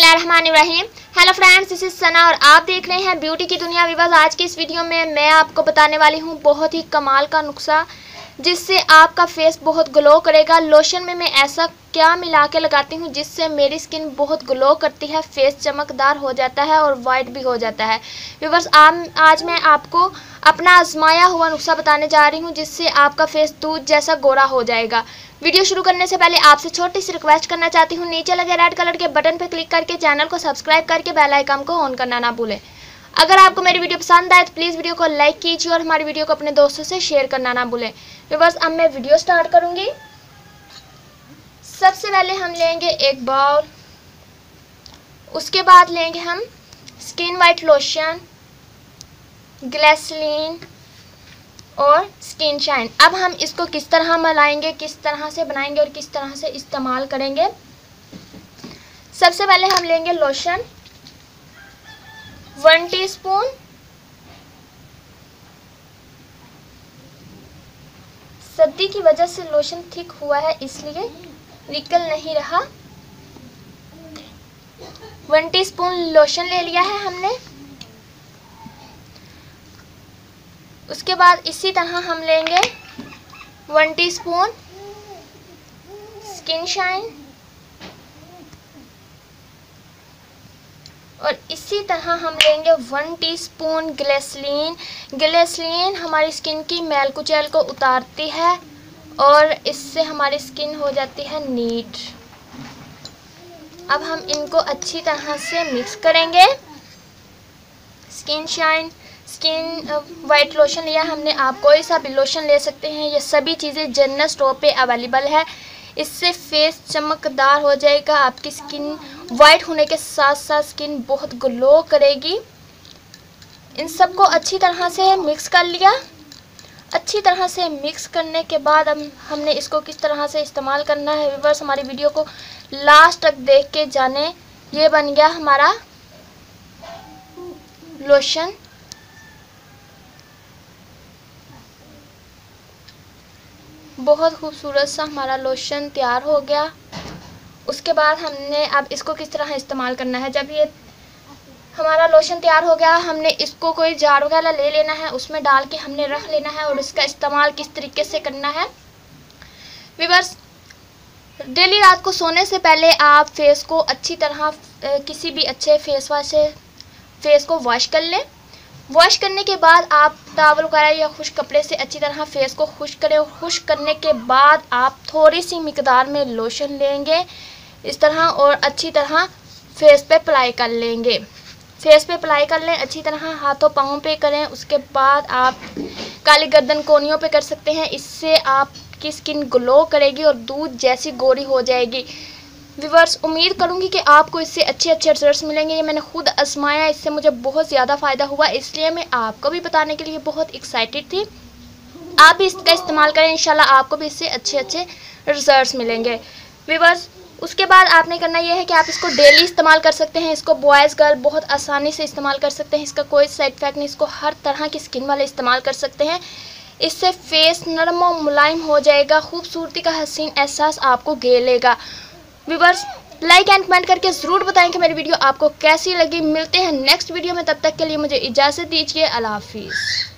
बिस्मिल्लाहिर्रहमानिर्रहीम। Hello friends, this is Sana और आप देख रहे हैं ब्यूटी की दुनिया। विवाज आज की इस वीडियो में मैं आपको बताने वाली हूँ बहुत ही कमाल का नुस्खा जिससे आपका फेस बहुत ग्लो करेगा। लोशन में मैं ऐसा क्या मिला के लगाती हूँ जिससे मेरी स्किन बहुत ग्लो करती है, फेस चमकदार हो जाता है और वाइट भी हो जाता है। व्यूअर्स, आज मैं आपको अपना आजमाया हुआ नुस्खा बताने जा रही हूँ जिससे आपका फेस दूध जैसा गोरा हो जाएगा। वीडियो शुरू करने से पहले आपसे छोटी सी रिक्वेस्ट करना चाहती हूँ, नीचे लगे रेड कलर के बटन पर क्लिक करके चैनल को सब्सक्राइब करके बेल आइकन को ऑन करना ना भूलें। अगर आपको मेरी वीडियो पसंद आए तो प्लीज़ वीडियो को लाइक कीजिए और हमारी वीडियो को अपने दोस्तों से शेयर करना ना भूलें। व्यूअर्स, अब मैं वीडियो स्टार्ट करूँगी। सबसे पहले हम लेंगे एक बाउल, उसके बाद लेंगे हम स्किन वाइट लोशन, ग्लिसरीन और स्किन शाइन। अब हम इसको किस तरह मिलाएंगे, किस तरह से बनाएंगे और किस तरह से इस्तेमाल करेंगे। सबसे पहले हम लेंगे लोशन 1 टीस्पून, सर्दी की वजह से लोशन थिक हुआ है इसलिए निकल नहीं रहा। 1 टीस्पून लोशन ले लिया है हमने। उसके बाद इसी तरह हम लेंगे 1 टीस्पून स्किन शाइन और इसी तरह हम लेंगे 1 टीस्पून ग्लिसरीन। ग्लिसरीन हमारी स्किन की मैल कुचैल को उतारती है और इससे हमारी स्किन हो जाती है नीट। अब हम इनको अच्छी तरह से मिक्स करेंगे। Skin shine, skin white lotion लिया हमने, आप कोई सा भी लोशन ले सकते हैं। ये सभी चीज़ें जनरल स्टोर पे अवेलेबल है। इससे फेस चमकदार हो जाएगा, आपकी स्किन वाइट होने के साथ साथ स्किन बहुत ग्लो करेगी। इन सबको अच्छी तरह से मिक्स कर लिया। अच्छी तरह से मिक्स करने के बाद हमने इसको किस तरह से इस्तेमाल करना है, व्यूअर्स हमारी वीडियो को लास्ट तक देख के जाने। ये बन गया हमारा लोशन। बहुत खूबसूरत सा हमारा लोशन तैयार हो गया। उसके बाद हमने अब इसको किस तरह इस्तेमाल करना है। जब ये हमारा लोशन तैयार हो गया, हमने इसको कोई जार वगैरह ले लेना है, उसमें डाल के हमने रख लेना है और इसका इस्तेमाल किस तरीके से करना है। व्यूअर्स, डेली रात को सोने से पहले आप फेस को अच्छी तरह किसी भी अच्छे फेस वॉश से फेस को वॉश कर लें। वॉश करने के बाद आप टॉवल वगैरह या खुश्क कपड़े से अच्छी तरह फेस को खुश्क करें और खुश्क करने के बाद आप थोड़ी सी मिकदार में लोशन लेंगे इस तरह और अच्छी तरह फेस पे अप्लाई कर लेंगे। फेस पे अप्लाई कर लें अच्छी तरह, हाथों पाँवों पे करें। उसके बाद आप काली गर्दन कोनियों पे कर सकते हैं। इससे आपकी स्किन ग्लो करेगी और दूध जैसी गोरी हो जाएगी। व्यूअर्स, उम्मीद करूंगी कि आपको इससे अच्छे रिजल्ट्स मिलेंगे। ये मैंने खुद आजमाया, इससे मुझे बहुत ज़्यादा फ़ायदा हुआ, इसलिए मैं आपको भी बताने के लिए बहुत एक्साइटेड थी। आप भी इसका इस्तेमाल करें, इंशाल्लाह आपको भी इससे अच्छे रिजल्ट्स मिलेंगे। व्यूअर्स, उसके बाद आपने करना यह है कि आप इसको डेली इस्तेमाल कर सकते हैं। इसको बॉयज़ गर्ल बहुत आसानी से इस्तेमाल कर सकते हैं। इसका कोई साइड इफेक्ट नहीं। इसको हर तरह की स्किन वाले इस्तेमाल कर सकते हैं। इससे फेस नरम और मुलायम हो जाएगा, खूबसूरती का हसीन एहसास आपको घेरेगा। व्यूअर्स, लाइक एंड कमेंट करके ज़रूर बताएं कि मेरी वीडियो आपको कैसी लगी। मिलते हैं नेक्स्ट वीडियो में, तब तक के लिए मुझे इजाज़त दीजिए। अल्लाह हाफिज़।